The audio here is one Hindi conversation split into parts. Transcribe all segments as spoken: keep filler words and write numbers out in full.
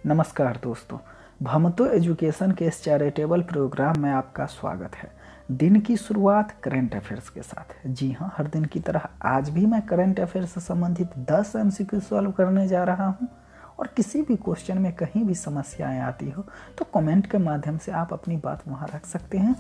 नमस्कार दोस्तों, भमतो एजुकेशन के इस चैरिटेबल प्रोग्राम में आपका स्वागत है। दिन की शुरुआत करंट अफेयर्स के साथ। जी हाँ, हर दिन की तरह आज भी मैं करंट अफेयर्स से संबंधित दस एमसीक्यू सॉल्व करने जा रहा हूँ। और किसी भी क्वेश्चन में कहीं भी समस्याएं आती हो तो कमेंट के माध्यम से आप अपनी बात वहाँ रख सकते हैं।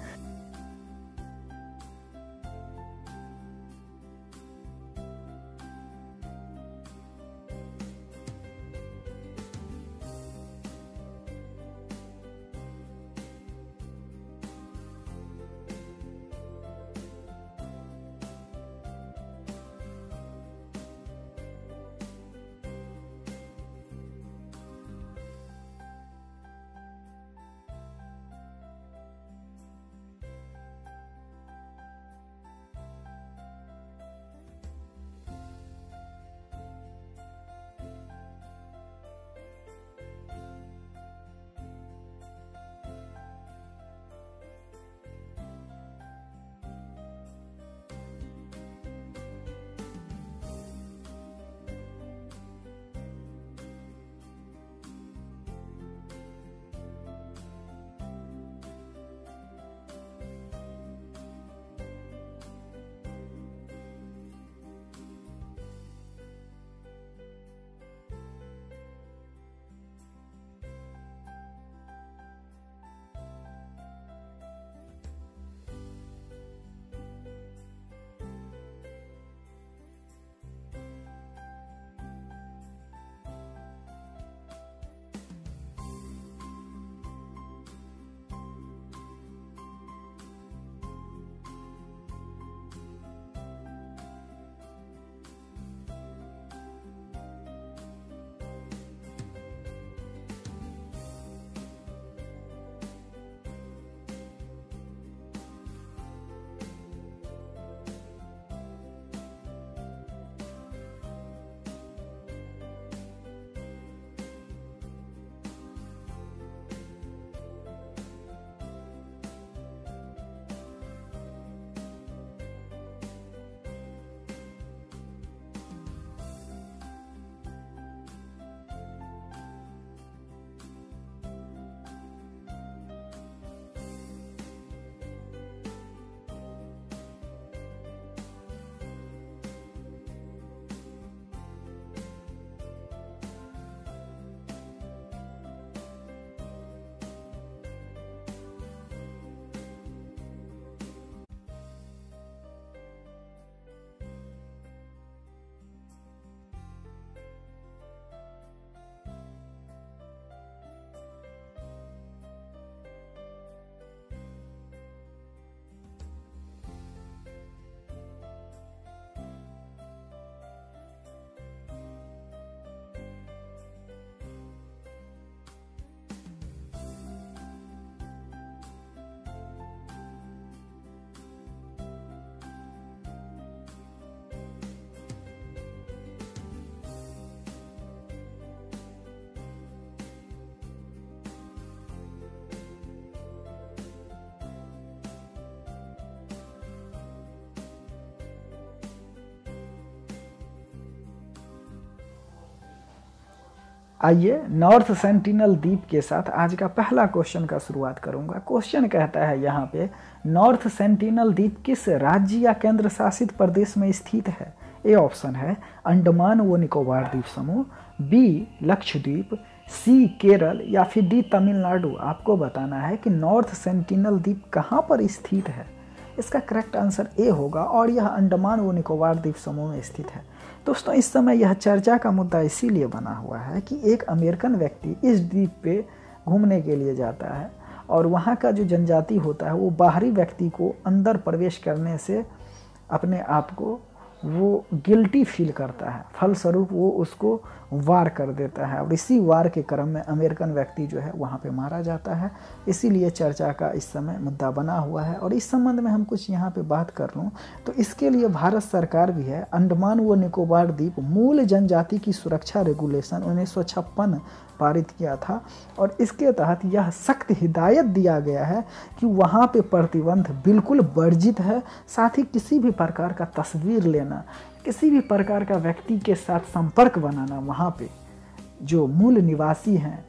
आइए नॉर्थ सेंटिनल द्वीप के साथ आज का पहला क्वेश्चन का शुरुआत करूंगा। क्वेश्चन कहता है यहाँ पे, नॉर्थ सेंटिनल द्वीप किस राज्य या केंद्र शासित प्रदेश में स्थित है? ए ऑप्शन है अंडमान व निकोबार द्वीप समूह, बी लक्षद्वीप, सी केरल या फिर डी तमिलनाडु। आपको बताना है कि नॉर्थ सेंटिनल द्वीप कहाँ पर स्थित है। इसका करेक्ट आंसर ए होगा और यह अंडमान व निकोबार द्वीप समूह में स्थित है। दोस्तों, इस समय यह चर्चा का मुद्दा इसीलिए बना हुआ है कि एक अमेरिकन व्यक्ति इस द्वीप पे घूमने के लिए जाता है और वहाँ का जो जनजाति होता है वो बाहरी व्यक्ति को अंदर प्रवेश करने से अपने आप को वो गिल्टी फील करता है, फलस्वरूप वो उसको वार कर देता है और इसी वार के क्रम में अमेरिकन व्यक्ति जो है वहाँ पे मारा जाता है। इसीलिए चर्चा का इस समय मुद्दा बना हुआ है। और इस संबंध में हम कुछ यहाँ पे बात कर लूँ तो इसके लिए भारत सरकार भी है, अंडमान व निकोबार द्वीप मूल जनजाति की सुरक्षा रेगुलेशन उन्नीस सौ छप्पन पारित किया था और इसके तहत यह सख्त हिदायत दिया गया है कि वहाँ पे प्रतिबंध बिल्कुल वर्जित है। साथ ही किसी भी प्रकार का तस्वीर लेना, किसी भी प्रकार का व्यक्ति के साथ संपर्क बनाना वहाँ पे जो मूल निवासी हैं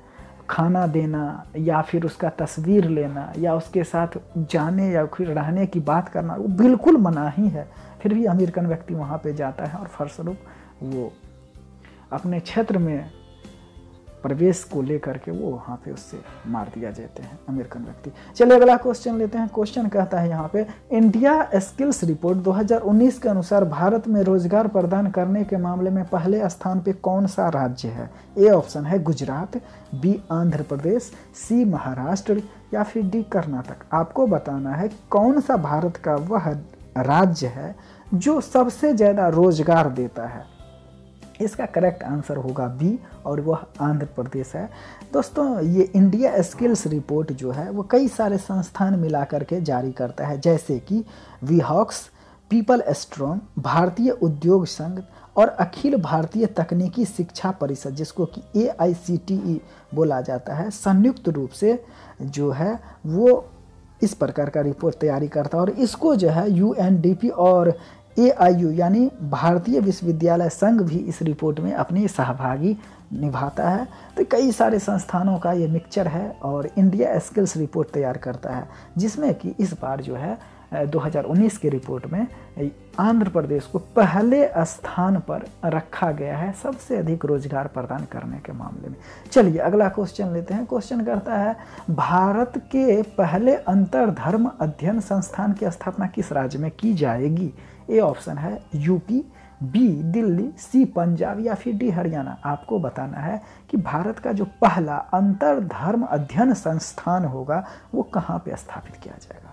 खाना देना या फिर उसका तस्वीर लेना या उसके साथ जाने या फिर रहने की बात करना वो बिल्कुल मना ही है। फिर भी अमेरिकन व्यक्ति वहाँ पे जाता है और फलस्वरूप वो अपने क्षेत्र में प्रवेश को लेकर के वो वहाँ पे उससे मार दिया जाते हैं अमेरिकन व्यक्ति। चलिए अगला क्वेश्चन लेते हैं। क्वेश्चन कहता है यहाँ पे, इंडिया स्किल्स रिपोर्ट दो हज़ार उन्नीस के अनुसार भारत में रोजगार प्रदान करने के मामले में पहले स्थान पे कौन सा राज्य है? ए ऑप्शन है गुजरात, बी आंध्र प्रदेश, सी महाराष्ट्र या फिर डी कर्नाटक। आपको बताना है कौन सा भारत का वह राज्य है जो सबसे ज़्यादा रोजगार देता है। इसका करेक्ट आंसर होगा बी और वह आंध्र प्रदेश है। दोस्तों ये इंडिया स्किल्स रिपोर्ट जो है वो कई सारे संस्थान मिला करके जारी करता है, जैसे कि वीहॉक्स, पीपल स्ट्रॉन्ग, भारतीय उद्योग संघ और अखिल भारतीय तकनीकी शिक्षा परिषद, जिसको कि ए आई सी टी ई बोला जाता है, संयुक्त रूप से जो है वो इस प्रकार का रिपोर्ट तैयारी करता है। और इसको जो है यू एन डी पी और ए आई यू यानी भारतीय विश्वविद्यालय संघ भी इस रिपोर्ट में अपनी सहभागी निभाता है। तो कई सारे संस्थानों का ये मिक्सचर है और इंडिया स्किल्स रिपोर्ट तैयार करता है, जिसमें कि इस बार जो है दो हज़ार उन्नीस के रिपोर्ट में आंध्र प्रदेश को पहले स्थान पर रखा गया है सबसे अधिक रोजगार प्रदान करने के मामले में। चलिए अगला क्वेश्चन लेते हैं। क्वेश्चन करता है, भारत के पहले अंतरधर्म अध्ययन संस्थान की स्थापना किस राज्य में की जाएगी? ए ऑप्शन है UP, B Delhi, C Punjab या फिर डी हरियाणा। आपको बताना है कि भारत का जो पहला अंतरधर्म अध्ययन संस्थान होगा वो कहाँ पे स्थापित किया जाएगा।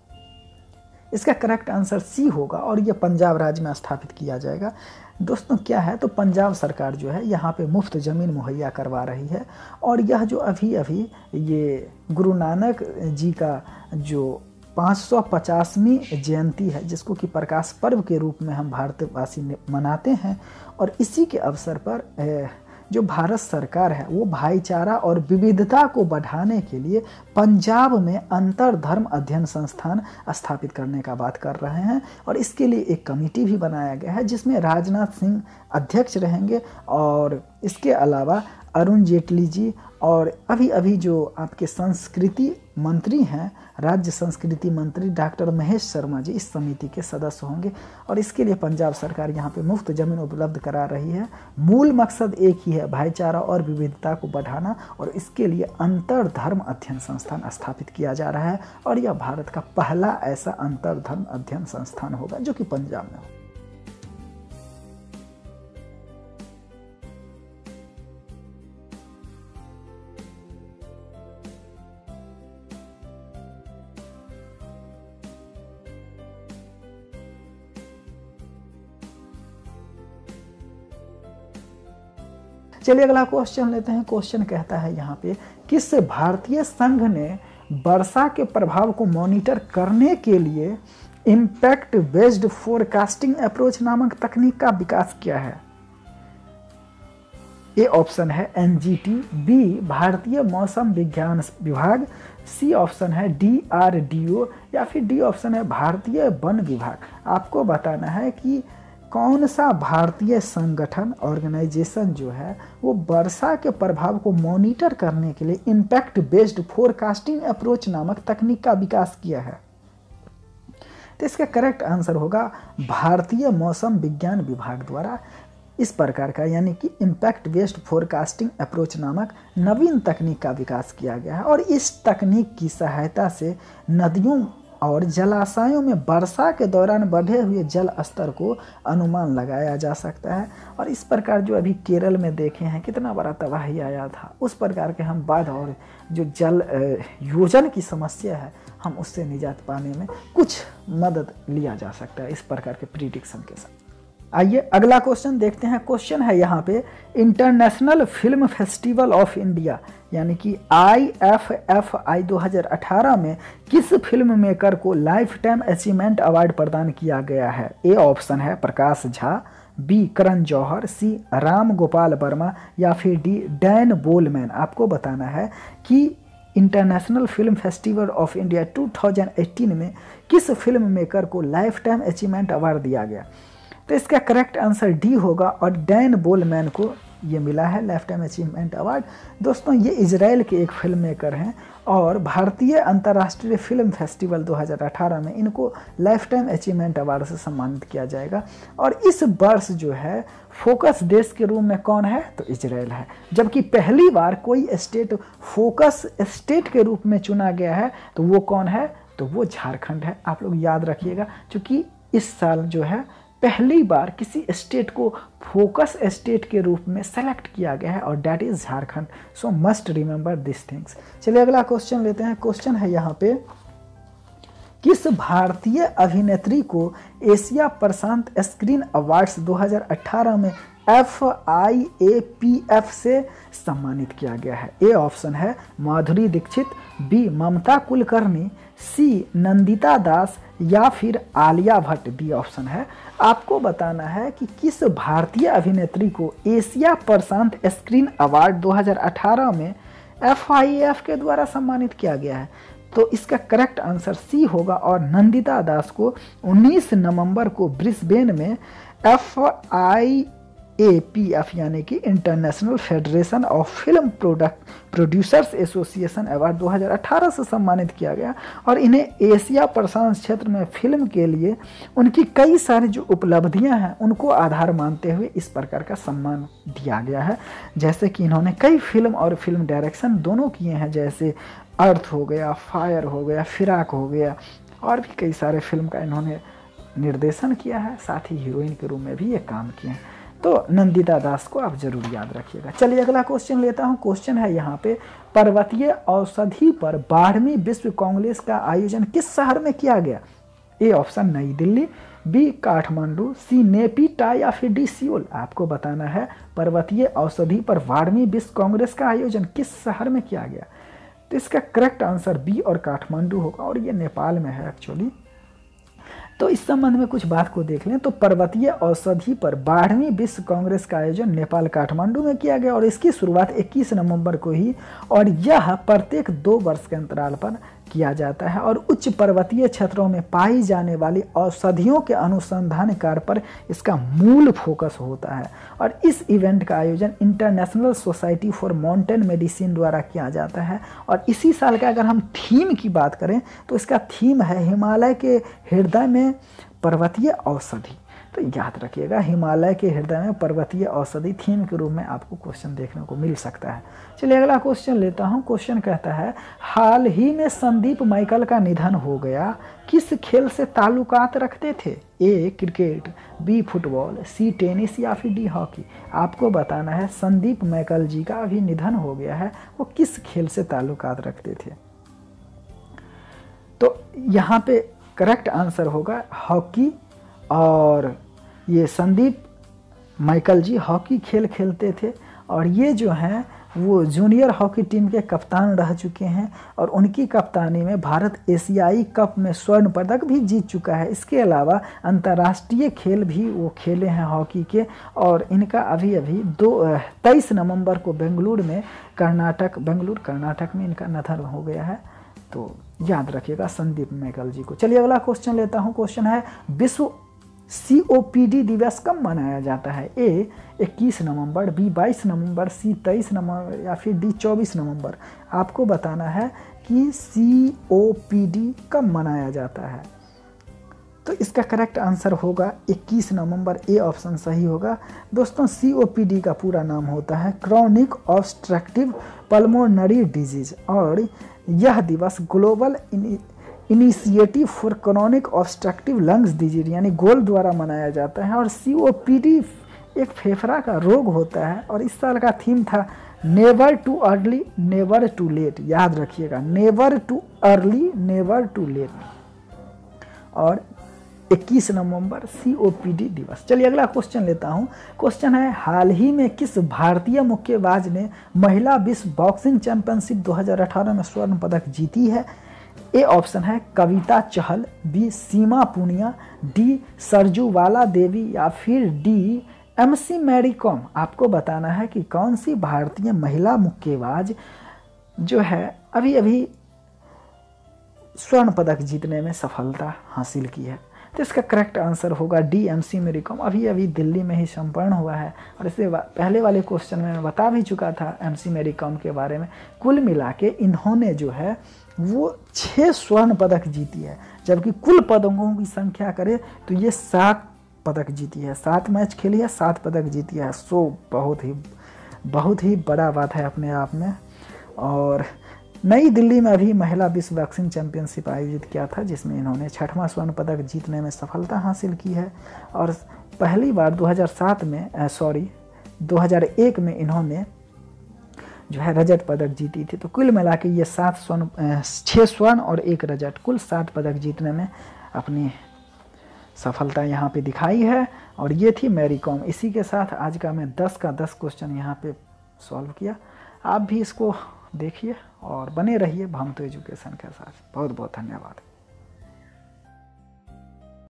इसका करेक्ट आंसर सी होगा और ये पंजाब राज्य में स्थापित किया जाएगा। दोस्तों क्या है, तो पंजाब सरकार जो है यहाँ पे मुफ्त ज़मीन मुहैया करवा रही है और यह जो अभी अभी ये गुरु नानक जी का जो पाँच सौ पचासवीं जयंती है, जिसको कि प्रकाश पर्व के रूप में हम भारतवासी मनाते हैं, और इसी के अवसर पर जो भारत सरकार है वो भाईचारा और विविधता को बढ़ाने के लिए पंजाब में अंतरधर्म अध्ययन संस्थान स्थापित करने का बात कर रहे हैं। और इसके लिए एक कमेटी भी बनाया गया है जिसमें राजनाथ सिंह अध्यक्ष रहेंगे और इसके अलावा अरुण जेटली जी और अभी अभी जो आपके संस्कृति मंत्री हैं, राज्य संस्कृति मंत्री डॉक्टर महेश शर्मा जी इस समिति के सदस्य होंगे। और इसके लिए पंजाब सरकार यहाँ पे मुफ्त ज़मीन उपलब्ध करा रही है। मूल मकसद एक ही है, भाईचारा और विविधता को बढ़ाना, और इसके लिए अंतरधर्म अध्ययन संस्थान स्थापित किया जा रहा है और यह भारत का पहला ऐसा अंतरधर्म अध्ययन संस्थान होगा जो कि पंजाब में हो। चलिए अगला क्वेश्चन लेते हैं। क्वेश्चन कहता है यहाँ पे, किस भारतीय संघ ने वर्षा के प्रभाव को मॉनिटर करने के लिए इम्पैक्ट बेस्ड फोरकास्टिंग अप्रोच नामक तकनीक का विकास किया है? ए ऑप्शन है N G T, B Bharatiya Mausam Vigyan Vibhag, C option है डी आर डी ओ या फिर डी ऑप्शन है भारतीय वन विभाग। आपको बताना है कि कौन सा भारतीय संगठन ऑर्गेनाइजेशन जो है वो वर्षा के प्रभाव को मॉनिटर करने के लिए इम्पैक्ट बेस्ड फोरकास्टिंग अप्रोच नामक तकनीक का विकास किया है। तो इसका करेक्ट आंसर होगा भारतीय मौसम विज्ञान विभाग द्वारा इस प्रकार का यानी कि इम्पैक्ट बेस्ड फोरकास्टिंग अप्रोच नामक नवीन तकनीक का विकास किया गया है। और इस तकनीक की सहायता से नदियों और जलाशयों में वर्षा के दौरान बढ़े हुए जल स्तर को अनुमान लगाया जा सकता है। और इस प्रकार जो अभी केरल में देखे हैं कितना बड़ा तबाही आया था, उस प्रकार के हम बाढ़ और जो जल योजन की समस्या है हम उससे निजात पाने में कुछ मदद लिया जा सकता है इस प्रकार के प्रिडिक्शन के साथ। आइए अगला क्वेश्चन देखते हैं। क्वेश्चन है यहाँ पे, international film festival of India यानी कि आई एफ एफ आई दो हज़ार अठारह में किस फिल्म मेकर को लाइफ टाइम अचीवमेंट अवार्ड प्रदान किया गया है? ए ऑप्शन है प्रकाश झा, बी करण जौहर, सी राम गोपाल वर्मा या फिर डी डैन बोलमैन। आपको बताना है कि international film festival of India दो हज़ार अठारह में किस फिल्म मेकर को लाइफ टाइम अचीवमेंट अवार्ड दिया गया? तो इसका करेक्ट आंसर डी होगा और डैन बोलमैन को ये मिला है लाइफ टाइम अचीवमेंट अवार्ड। दोस्तों ये इजराइल के एक फिल्म मेकर हैं और भारतीय अंतर्राष्ट्रीय फिल्म फेस्टिवल दो हज़ार अठारह में इनको लाइफ टाइम अचीवमेंट अवार्ड से सम्मानित किया जाएगा। और इस वर्ष जो है फोकस देश के रूप में कौन है, तो इजराइल है। जबकि पहली बार कोई स्टेट फोकस स्टेट के रूप में चुना गया है तो वो कौन है, तो वो झारखंड है। आप लोग याद रखिएगा, क्योंकि इस साल जो है पहली बार किसी स्टेट को फोकस स्टेट के रूप में सेलेक्ट किया गया है और that is Jharkhand. So must remember this things. चलिए अगला क्वेश्चन लेते हैं। क्वेश्चन है यहाँ पे, किस भारतीय अभिनेत्री को एशिया प्रशांत स्क्रीन अवार्ड्स दो हज़ार अठारह में F I A P F से सम्मानित किया गया है? ए ऑप्शन है माधुरी दीक्षित, बी ममता कुलकर्णी, सी नंदिता दास या फिर आलिया भट्ट। डी ऑप्शन है। आपको बताना है कि किस भारतीय अभिनेत्री को एशिया प्रशांत स्क्रीन अवार्ड दो हज़ार अठारह में एफ आई ए एफ के द्वारा सम्मानित किया गया है। तो इसका करेक्ट आंसर सी होगा और नंदिता दास को उन्नीस नवंबर को ब्रिस्बेन में F I A P F यानी कि international federation of film product producers association award दो हज़ार अठारह से सम्मानित किया गया। और इन्हें एशिया प्रशांत क्षेत्र में फिल्म के लिए उनकी कई सारी जो उपलब्धियां हैं उनको आधार मानते हुए इस प्रकार का सम्मान दिया गया है। जैसे कि इन्होंने कई फिल्म और फिल्म डायरेक्शन दोनों किए हैं, जैसे अर्थ हो गया, फायर हो गया, फिराक हो गया, और भी कई सारे फिल्म का इन्होंने निर्देशन किया है। साथ ही हीरोइन के रूप में भी ये काम किए हैं। तो नंदिता दास को आप जरूर याद रखिएगा। चलिए अगला क्वेश्चन लेता हूँ। क्वेश्चन है यहाँ पे, पर्वतीय औषधि पर बारहवीं विश्व कांग्रेस का आयोजन किस शहर में किया गया? ए ऑप्शन नई Delhi, B Kathmandu, C Naypyidaw या फिर डी सियोल। आपको बताना है पर्वतीय औषधि पर बारहवीं विश्व कांग्रेस का आयोजन किस शहर में किया गया? तो इसका करेक्ट आंसर बी और काठमांडू होगा और ये नेपाल में है एक्चुअली। तो इस संबंध में कुछ बात को देख लें तो पर्वतीय औषधि पर बारहवीं विश्व कांग्रेस का आयोजन नेपाल काठमांडू में किया गया और इसकी शुरुआत इक्कीस नवंबर को ही, और यह प्रत्येक दो वर्ष के अंतराल पर किया जाता है और उच्च पर्वतीय क्षेत्रों में पाई जाने वाली औषधियों के अनुसंधान कार्य पर इसका मूल फोकस होता है। और इस इवेंट का आयोजन international society for mountain medicine द्वारा किया जाता है। और इसी साल का अगर हम थीम की बात करें तो इसका थीम है हिमालय के हृदय में पर्वतीय औषधि। तो याद रखिएगा, हिमालय के हृदय में पर्वतीय औषधि थीम के रूप में आपको क्वेश्चन देखने को मिल सकता है। चलिए अगला क्वेश्चन लेता हूं। क्वेश्चन कहता है, हाल ही में संदीप माइकल का निधन हो गया, किस खेल से ताल्लुकात रखते थे? A cricket, B football, C tennis या फिर डी हॉकी। आपको बताना है संदीप माइकल जी का अभी निधन हो गया है, वो किस खेल से ताल्लुकात रखते थे? तो यहाँ पे करेक्ट आंसर होगा हॉकी। और ये संदीप माइकल जी हॉकी खेल खेलते थे और ये जो हैं वो जूनियर हॉकी टीम के कप्तान रह चुके हैं और उनकी कप्तानी में भारत एशियाई कप में स्वर्ण पदक भी जीत चुका है। इसके अलावा अंतर्राष्ट्रीय खेल भी वो खेले हैं हॉकी के। और इनका अभी अभी दो तेईस नवंबर को बेंगलुरु में कर्नाटक बेंगलुरु कर्नाटक में इनका निधन हो गया है। तो याद रखिएगा संदीप माइकल जी को। चलिए अगला क्वेश्चन लेता हूँ। क्वेश्चन है, विश्व सी ओ पी डी दिवस कब मनाया जाता है? ए इक्कीस नवंबर, बी बाईस नवंबर, सी तेईस नवंबर या फिर डी चौबीस नवंबर। आपको बताना है कि सी ओ पी डी कब मनाया जाता है। तो इसका करेक्ट आंसर होगा इक्कीस नवंबर, ए ऑप्शन सही होगा। दोस्तों सी ओ पी डी का पूरा नाम होता है क्रॉनिक ऑब्स्ट्रक्टिव पल्मोनरी डिजीज और यह दिवस global initiative for chronic obstructive lungs disease यानी गोल द्वारा मनाया जाता है। और सी ओ पी डी एक फेफड़ा का रोग होता है और इस साल का थीम था never too early never too late. याद रखिएगा, never too early never too late. और इक्कीस नवंबर सी ओ पी डी दिवस। चलिए अगला क्वेश्चन लेता हूं। क्वेश्चन है, हाल ही में किस भारतीय मुक्केबाज ने महिला विश्व बॉक्सिंग चैंपियनशिप दो हज़ार अठारह में स्वर्ण पदक जीती है? ए ऑप्शन है कविता चहल, बी सीमा पुनिया, डी सरजूवाला देवी या फिर D M C Mary Kom. आपको बताना है कि कौन सी भारतीय महिला मुक्केबाज जो है अभी अभी स्वर्ण पदक जीतने में सफलता हासिल की है। तो इसका करेक्ट आंसर होगा डी एमसी मेरी कॉम। अभी अभी दिल्ली में ही संपन्न हुआ है और इससे पहले वाले क्वेश्चन में मैं बता भी चुका था एमसी मेरी कॉम के बारे में। कुल मिला के इन्होंने जो है वो छः स्वर्ण पदक जीती है, जबकि कुल पदकों की संख्या करे तो ये सात पदक जीती है। सात मैच खेली है, सात पदक जीती है। सो बहुत ही बहुत ही बड़ा बात है अपने आप में। और नई दिल्ली में अभी महिला विश्व बॉक्सिंग चैंपियनशिप आयोजित किया था, जिसमें इन्होंने छठवां स्वर्ण पदक जीतने में सफलता हासिल की है। और पहली बार दो हज़ार सात में सॉरी दो हज़ार एक में इन्होंने जो है रजत पदक जीती थी। तो कुल मिला के ये सात स्वर्ण छः स्वर्ण और एक रजत, कुल सात पदक जीतने में अपनी सफलता यहाँ पे दिखाई है। और ये थी मैरी कॉम। इसी के साथ आज का मैं दस का दस क्वेश्चन यहाँ पे सॉल्व किया। आप भी इसको देखिए और बने रहिए भामतो एजुकेशन के साथ। बहुत बहुत धन्यवाद।